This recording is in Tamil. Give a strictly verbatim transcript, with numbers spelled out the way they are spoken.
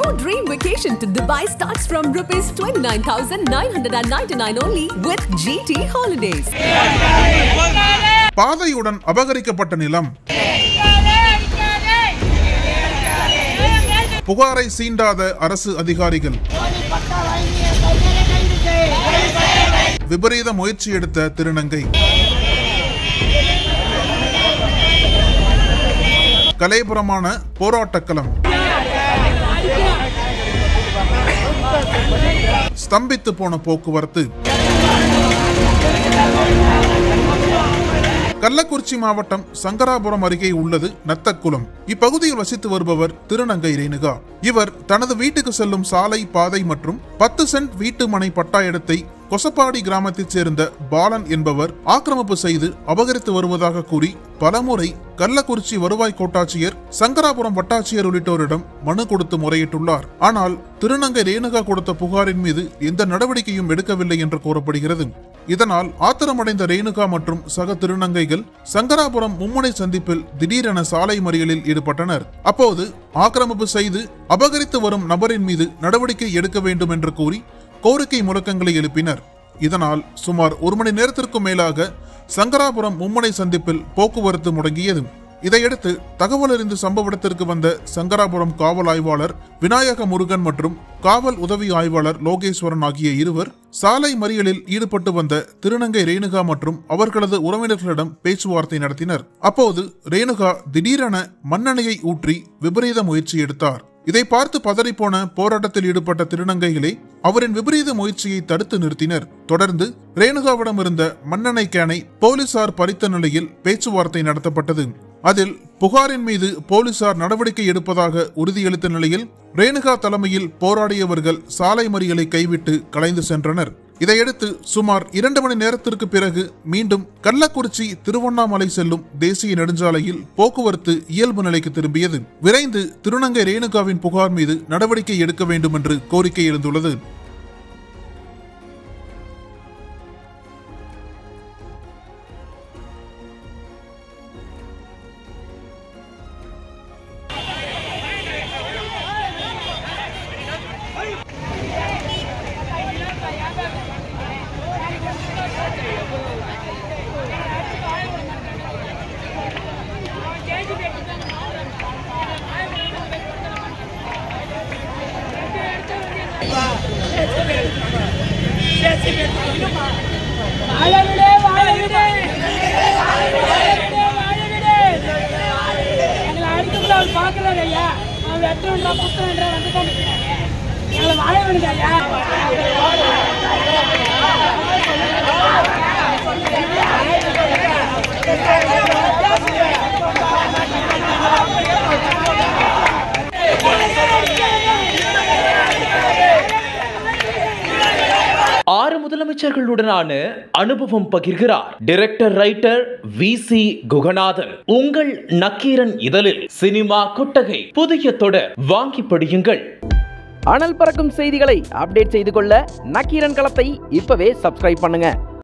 Your dream vacation to Dubai starts from rupees twenty-nine thousand nine hundred ninety-nine only with G T Holidays. பாதையுடன் அபகரிக்கப்பட்ட நிலம். புகாரை சீண்டாத அரசு அதிகாரிகள். விபரீத முயற்சி எடுத்த திருநங்கை. கலைபுரமான போராட்டக்களம். ஸ்தம்பித்து போன போக்குவரத்து. கள்ளக்குறிச்சி மாவட்டம் சங்கராபுரம் அருகே உள்ளது நத்தக்குளம். இப்பகுதியில் வசித்து வருபவர் திருநங்கை ரேணுகா. இவர் தனது வீட்டுக்கு செல்லும் சாலை, பாதை மற்றும் பத்து சென்ட் வீட்டு மனை பட்டா இடத்தை கொசப்பாடி கிராமத்தைச் சேர்ந்த பாலன் என்பவர் ஆக்கிரமிப்பு செய்து அபகரித்து வருவதாக கூறி பலமுறை கள்ளக்குறிச்சி வருவாய் கோட்டாட்சியர், சங்கராபுரம் வட்டாட்சியர் உள்ளிட்டோரிடம் மனு கொடுத்து முறையிட்டுள்ளார். ஆனால் திருநங்கை ரேணுகா கொடுத்த புகாரின் மீது எந்த நடவடிக்கையும் எடுக்கவில்லை என்று கூறப்படுகிறது. இதனால் ஆத்திரமடைந்த ரேணுகா மற்றும் சக திருநங்கைகள் சங்கராபுரம் மும்முனை சந்திப்பில் திடீரென சாலை மறியலில் ஈடுபட்டனர். அப்போது ஆக்கிரமிப்பு செய்து அபகரித்து வரும் நபரின் மீது நடவடிக்கை எடுக்க வேண்டும் என்று கூறி கோரிக்கை முழக்கங்களை எழுப்பினர். இதனால் சுமார் ஒரு மணி நேரத்திற்கும் மேலாக சங்கராபுரம் மும்முனை சந்திப்பில் போக்குவரத்து முடங்கியது. இதையடுத்து தகவல் அறிந்து சம்பவ இடத்திற்கு வந்த சங்கராபுரம் காவல் ஆய்வாளர் விநாயக முருகன் மற்றும் காவல் உதவி ஆய்வாளர் லோகேஸ்வரன் ஆகிய இருவர் சாலை மறியலில் ஈடுபட்டு வந்த திருநங்கை ரேணுகா மற்றும் அவர்களது உறவினர்களிடம் பேச்சுவார்த்தை நடத்தினர். அப்போது ரேணுகா திடீரென மண்ணெண்ணெயை ஊற்றி விபரீத முயற்சி எடுத்தார். இதை பார்த்து பதறிப்போன போராட்டத்தில் ஈடுபட்ட திருநங்கைகளே அவரின் விபரீத முயற்சியை தடுத்து நிறுத்தினர். தொடர்ந்து ரேணுகாவிடம் இருந்த மண்ணெண்ணெய் கேனை போலீசார் பறித்த நிலையில் பேச்சுவார்த்தை நடத்தப்பட்டது. அதில் புகாரின் மீது போலீசார் நடவடிக்கை எடுப்பதாக உறுதியளித்த நிலையில் ரேணுகா தலைமையில் போராடியவர்கள் சாலை மறியலை கைவிட்டு கலைந்து சென்றனர். இதையடுத்து சுமார் இரண்டு மணி நேரத்திற்கு பிறகு மீண்டும் கள்ளக்குறிச்சி திருவண்ணாமலை செல்லும் தேசிய நெடுஞ்சாலையில் போக்குவரத்து இயல்பு நிலைக்கு திரும்பியது. விரைந்து திருநங்கை ரேணுகாவின் புகார் மீது நடவடிக்கை எடுக்க வேண்டும் என்று கோரிக்கை எழுந்துள்ளது. ஆறு முதலமைச்சர்களுடனான அனுபவம் பகிர்கிறார் director writer V C Guganathan. உங்கள் நக்கீரன் இதழில் சினிமா கொட்டகை புதிய தொடர் வாங்கி படியுங்கள். அனல் பறக்கும் செய்திகளை அப்டேட் செய்து கொள்ள நக்கீரன் களத்தை இப்பவே சப்ஸ்கிரைப் பண்ணுங்க.